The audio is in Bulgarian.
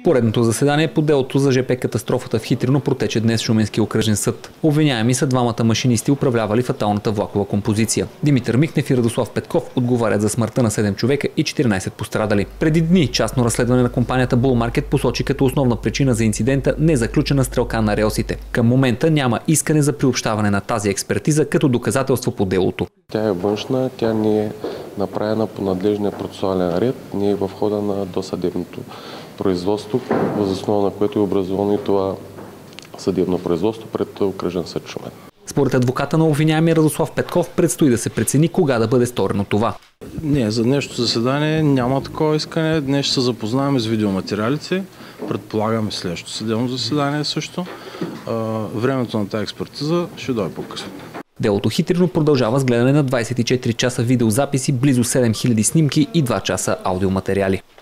Поредното заседание по делото за ЖП катастрофата в Хитрино протече днес в Шуменския окръжен съд. Обвиняеми са двамата машинисти, управлявали фаталната влакова композиция. Димитър Михнев и Радослав Петков отговарят за смъртта на 7 човека и 14 пострадали. Преди дни частно разследване на компанията Булмаркет посочи като основна причина за инцидента незаключена стрелка на релсите. Към момента няма искане за приобщаване на тази експертиза като доказателство по делото. Тя е външна, тя не е направена по надлежния процесуален ред, не е в хода на досъдебното производство, въз основа на което е образувано и това съдебно производство пред окръжен съд Шумен. Според адвоката на обвиняемия Радослав Петков предстои да се прецени кога да бъде сторено това. Не, за днешното заседание няма такова искане. Днес ще се запознаваме с видеоматериалите. Предполагаме следващото съдебно заседание също. Времето на тази експертиза ще дойде по-късно. Делото Хитрино продължава с гледане на 24 часа видеозаписи, близо 7000 снимки и 2 часа аудиоматериали.